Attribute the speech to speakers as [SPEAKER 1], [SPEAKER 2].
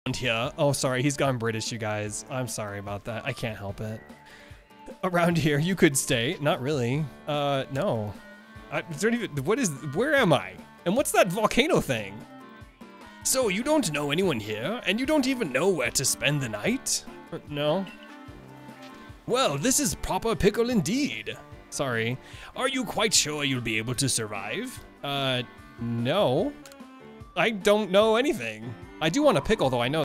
[SPEAKER 1] here. Oh, sorry, he's gone British, you guys. I'm sorry about that. I can't help it. Around here, you could stay. Not really. No. Where am I? And what's that volcano thing? So you don't know anyone here, and you don't even know where to spend the night? No. Well, this is proper pickle indeed. Sorry. Are you quite sure you'll be able to survive? No. I don't know anything. I do want a pickle, though I know